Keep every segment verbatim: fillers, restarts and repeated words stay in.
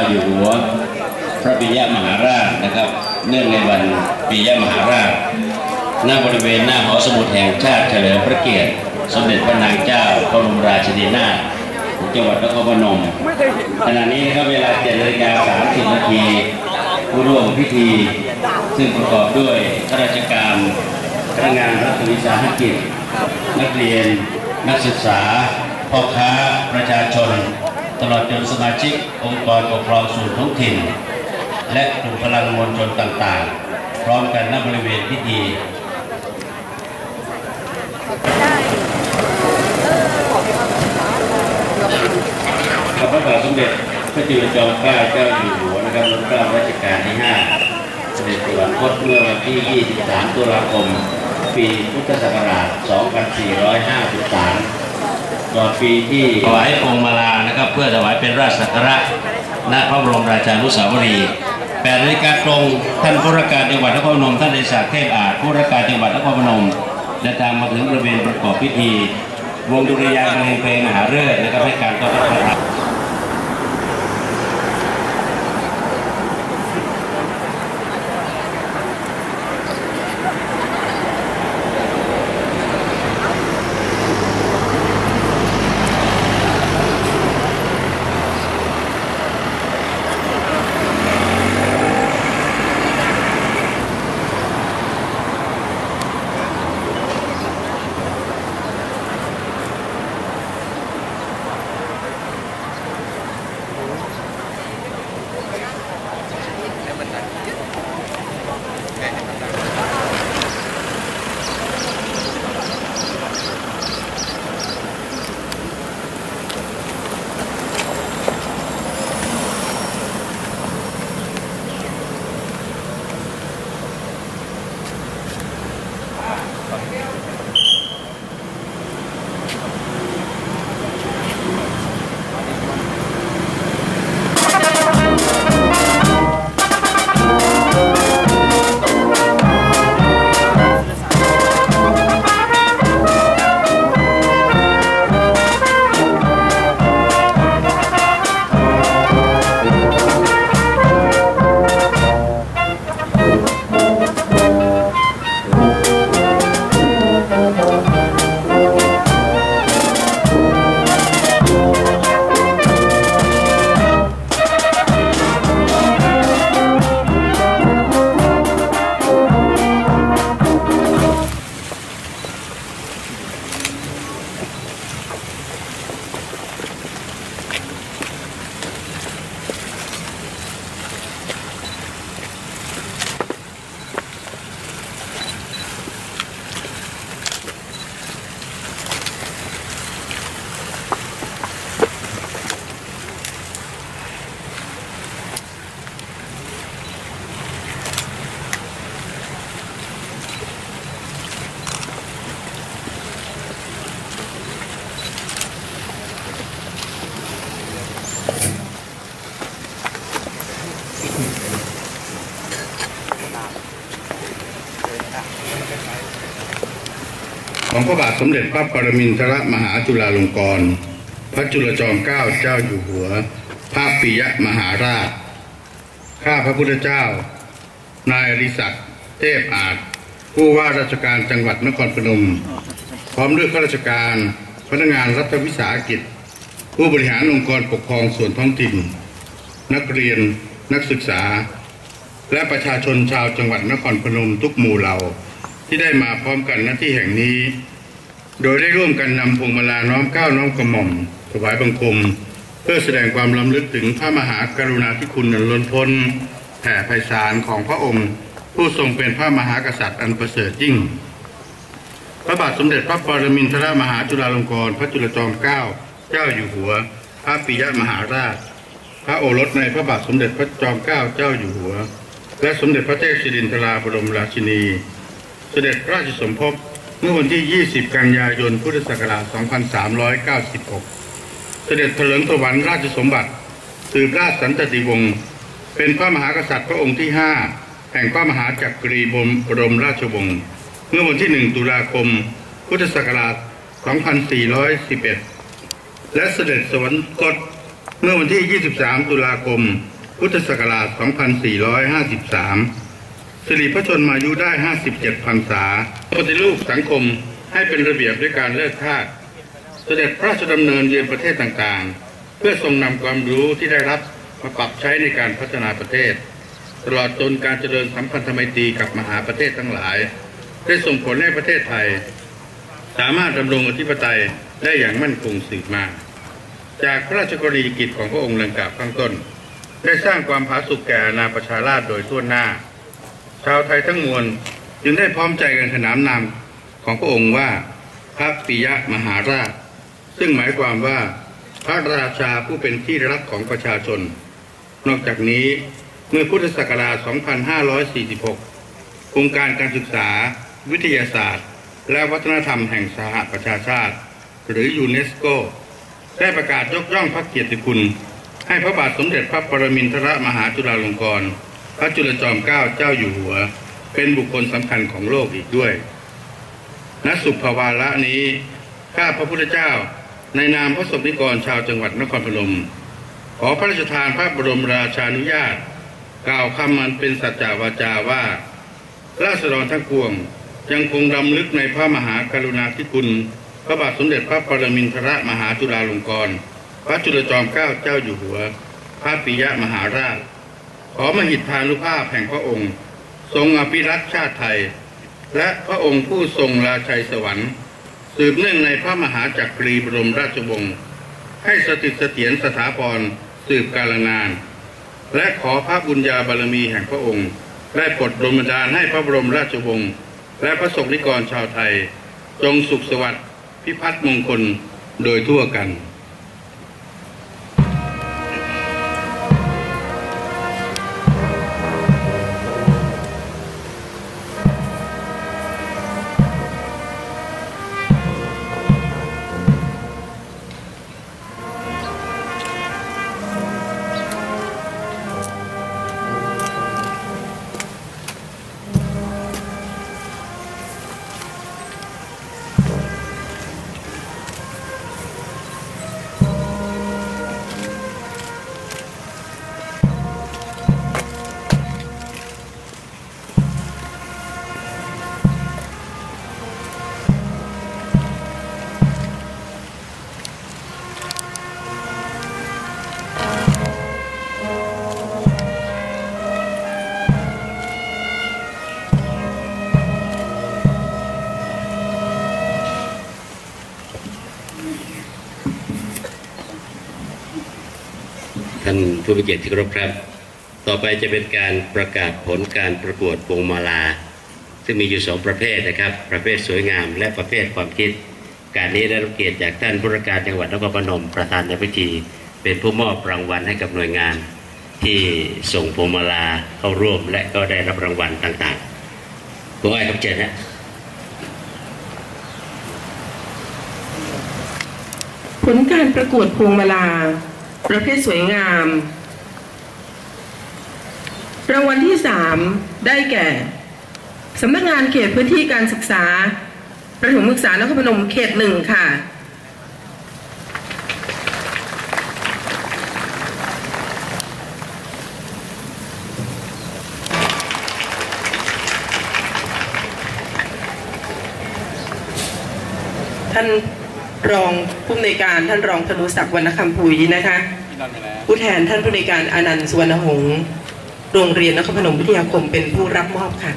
อยู่หัวพระปิยมหาราชนะครับเนื่องในวันปิยมหาราชหน้าบริเวณหน้าหอสมุดแห่งชาติเฉลิมพระเกียรติสมเด็จพระนางเจ้าบรมราชินีนาถจังหวัดนครพนมขณะนี้นะครับเวลาเจ็ดนาฬิกาสามสิบนาทีผู้ร่วมพิธีซึ่งประกอบด้วยข้าราชการพนักงานรัฐวิสาหกิจนักเรียนนักศึกษาพ่อค้าประชาชนตลอดจนสมาชิกองค์กรปกครองส่วนท้องถิ่นและกลุ่มพลังมวลชนต่างๆพร้อมกันณบริเวณพิธีข้าพระบาทสมเด็จพระจุลจอมเกล้าเจ้าอยู่หัวนะครับรัชกาลรัชกาลที่ห้าเสด็จสวรรคตเมื่อวันที่ยี่สิบสามตุลาคมปีพุทธศักราชสองพันสี่ร้อยห้าสิบสามก่อนปีที่ถวายพวงมาลานะครับเพื่อถวายเป็นราชสักการะณพระบรมราชานุสาวรีย์แปดนาฬิกาตรงท่านผู้ราชการจังหวัดนครพนมท่านนายศักดิ์เทพอาจผู้ราชการจังหวัดนครพนมเดินทางมาถึงบริเวณประกอบพิธีวงดุริยางค์เพลงเพลงมหาฤกษ์นะครับให้การต้อนรับของพระบาทสมเด็จพระปรมินทรมหาจุฬาลงกรณ์พระจุลจอมเกล้าเจ้าอยู่หัวพระปิยมหาราชข้าพระพุทธเจ้านายอดิศักดิ์เทพอาจผู้ว่าราชการจังหวัดนครพนมพร้อมด้วยข้าราชการพนักงานรัฐวิสาหกิจผู้บริหารองค์กรปกครองส่วนท้องถิ่นนักเรียนนักศึกษาและประชาชนชาวจังหวัดนครพนมทุกหมู่เหล่าที่ได้มาพร้อมกันณที่แห่งนี้โดยได้ร่วมกันนำพวงมาลาน้อมเกล้าน้อมกระหม่อมถวายบังคมเพื่อแสดงความรำลึกถึงพระมหากรุณาธิคุณอันล้นพ้นแผ่ไพศาลของพระองค์ผู้ทรงเป็นพระมหากษัตริย์อันประเสริฐยิ่งพระบาทสมเด็จพระปรมินทรมหาจุฬาลงกรณ์พระจุลจอมเกล้าเจ้าอยู่หัวพระปิยมหาราชพระโอรสในพระบาทสมเด็จพระจอมเกล้าเจ้าอยู่หัวและสมเด็จพระเทพสิรินทราบรมราชินีเสด็จราชสมภพเมื่อวันที่ยี่สิบกันยายนพุทธศักราชสองพันสามร้อยเก้าสิบหกเสด็จเถลิงถวัลย์ราชสมบัติสืบราชสันตติวงศ์เป็นพระมหากษัตริย์พระองค์ที่ห้าแห่งพระมหาจักรีบรมราชวงศ์เมื่อวันที่หนึ่งตุลาคมพุทธศักราชสองพันสี่ร้อยสิบเอ็ดและเสด็จสวรรคตเมื่อวันที่ยี่สิบสามตุลาคมพุทธศักราช สองพันสี่ร้อยห้าสิบสาม สิริพระชนมายุได้ ห้าสิบเจ็ด พรรษาปฏิรูปสังคมให้เป็นระเบียบด้วยการเลิกทาสเสด็จพระราชดำเนินเยือนประเทศต่างๆเพื่อทรงนำความรู้ที่ได้รับมาปรับใช้ในการพัฒนาประเทศตลอดจนการเจริญสัมพันธไมตรีกับมหาประเทศทั้งหลายได้ส่งผลให้ประเทศไทยสามารถดำรงอธิปไตยได้อย่างมั่นคงสืบมาจากพระราชกรณียกิจของพระองค์ดังกล่าวข้างต้นได้สร้างความผาสุกแก่อาณาประชาราษฎร์โดยทั่วหน้าชาวไทยทั้งมวลจึงได้พร้อมใจกันขนานนามของพระองค์ว่าพระปิยมหาราชซึ่งหมายความว่าพระราชาผู้เป็นที่รักของประชาชนนอกจากนี้เมื่อพุทธศักราช สองพันห้าร้อยสี่สิบหก องค์การการศึกษาวิทยาศาสตร์และวัฒนธรรมแห่งสหประชาชาติหรือยูเนสโกได้ประกาศยกย่องพระเกียรติคุณให้พระบาทสมเด็จพระปรมินทรมหาจุฬาลงกรณ์พระจุลจอมเกล้าเจ้าอยู่หัวเป็นบุคคลสำคัญของโลกอีกด้วยณสุภาวาระนี้ข้าพระพุทธเจ้าในนามพระสงฆ์นิกรชาวจังหวัดนครพนมขอพระราชทานพระบรมราชานุญาตกล่าวคำมันเป็นสัจจวาจาว่าราษฎรทั้งปวงยังคงรำลึกในพระมหากรุณาธิคุณพระบาทสมเด็จพระปรมินทรมหาจุฬาลงกรณ์พระจุลจอมเกล้าเจ้าอยู่หัวพระปิยมหาราชขอมหิทธานุภาพแห่งพระองค์ทรงอภิรักษ์ชาติไทยและพระองค์ผู้ทรงราชัยสวรรค์สืบเนื่องในพระมหาจักรีบรมราชวงศ์ให้สถิตเสถียรสถาพรสืบกาลนานและขอพระบุญญาบารมีแห่งพระองค์ได้โปรดดลบันดาลให้พระบรมราชวงศ์และพระสงฆ์นิกรชาวไทยจงสุขสวัสดิ์พิพัฒน์มงคลโดยทั่วกันท่านผู้มีเกียรติที่เคารพครับต่อไปจะเป็นการประกาศผลการประกวดพวงมาลาซึ่งมีอยู่สองประเภทนะครับประเภทสวยงามและประเภทความคิดการนี้ได้รับเกียรติจากท่านผู้ว่าการจังหวัดนครพนมประธานในพิธีเป็นผู้มอบรางวัลให้กับหน่วยงานที่ส่งพวงมาลาเข้าร่วมและก็ได้รับรางวัลต่างๆผู้ให้ครับเชิญนะผลการประกวดพวงมาลาประเภทสวยงามรางวัลที่สามได้แก่สำนักงานเขตพื้นที่การศึกษาประถมศึกษานครพนมเขตหนึ่งค่ะท่านรองผู้อำนวยการท่านรองธนุศักดิ์วรรณคำพุยนะคะผู้แทนท่านผู้อำนวยการอานันต์สุวรรณหงษ์โรงเรียนนครพนมวิทยาคมเป็นผู้รับมอบค่ะ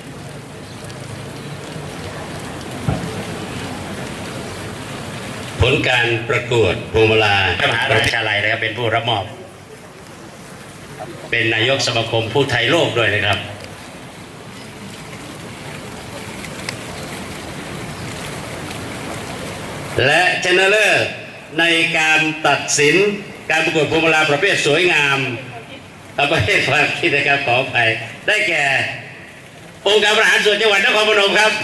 ผลการประกวดพวงมาลามหาวิทยาลัยนะครับเป็นผู้รับมอบเป็นนายกสมาคมผู้ไทยโลกด้วยนะครับและชนะเลิศในการตัดสินการประกวดพวงมาลาประเภทสวยงามประเภทความคิดนะครับขอไปได้แก่องค์การบริหารส่วนจังหวัดนครพนมครับ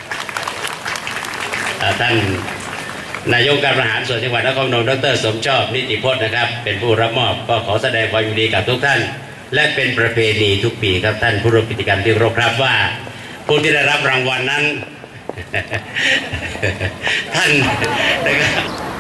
ท่านนายกการบริหารส่วนจังหวัดนครพนมดร.สมชอบนิติพจน์นะครับเป็นผู้รับมอบก็ขอแสดงความยินดีกับทุกท่านและเป็นประเพณีทุกปีครับท่านผู้ร่วมกิจกรรมที่เคารพครับว่าผู้ที่ได้รับรางวัลนั้นท่านนะครับ